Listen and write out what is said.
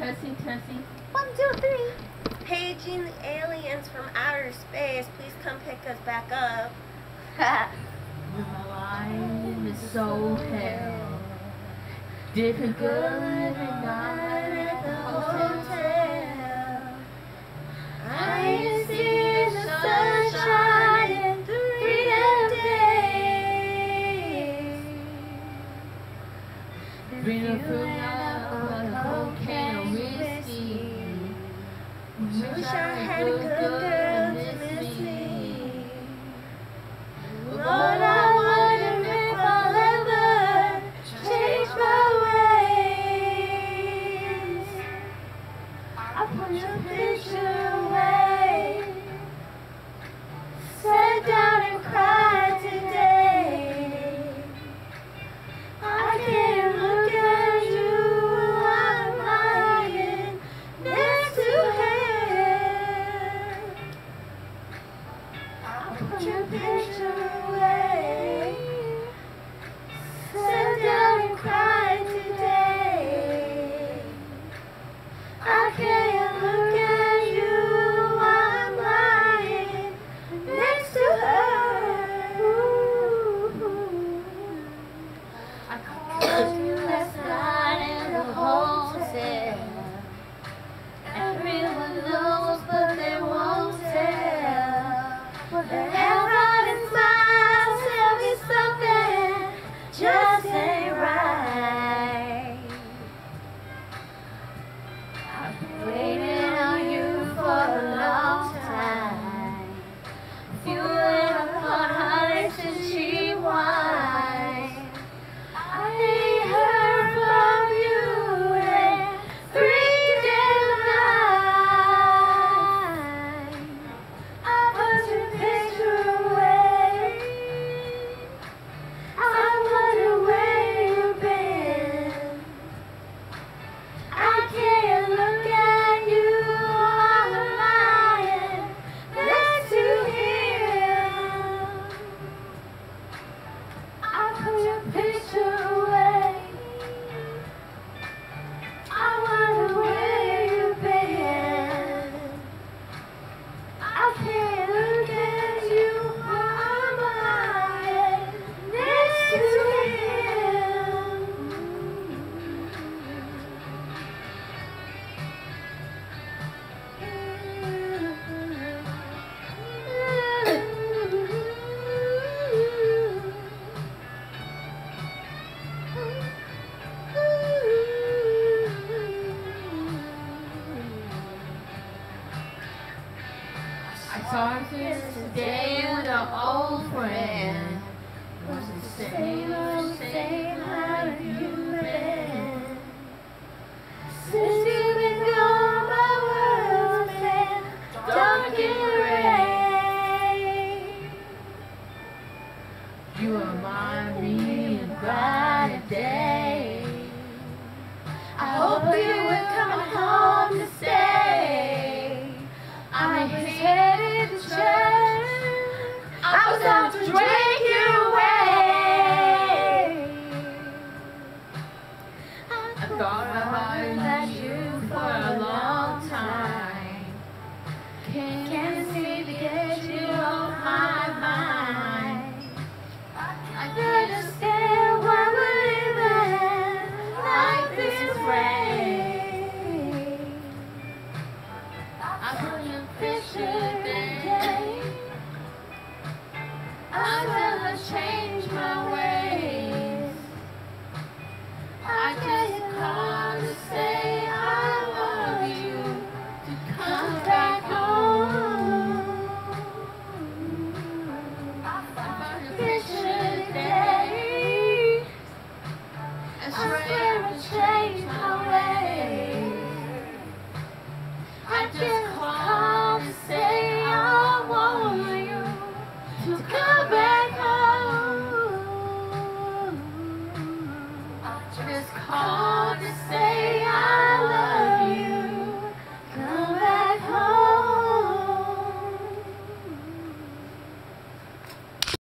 Testing, testing. 1, 2, 3. Paging the aliens from outer space. Please come pick us back up. My life is so hell. Different girl every night at the hotel. I see the sunshine in 3 days. Bring a food out of cocaine or whiskey. Wish I had a good girl to miss me. Lord, I wonder if I'll ever change my ways. I put your picture away, sat down and cried today. I can't look at you while I'm lying next to him. I put your picture away, sat down and cried today. I can't look at you while I'm lying next to her. I called you last night in the hotel. Everyone knows, but they won't tell. But the hell out and smiles tell me something just ain't right. I've been waiting on you for a long time, fueling upon honey and cheap wine. I ain't heard from you in 3 damn nights. I put your picture away. I wonder where you've been. I can't look at you while I'm lying next to him. I put your picture away. I wonder where you've been. I can't look at you while I'm lying next to I talked yesterday with an old friend. Was the same, Say, how have you been? since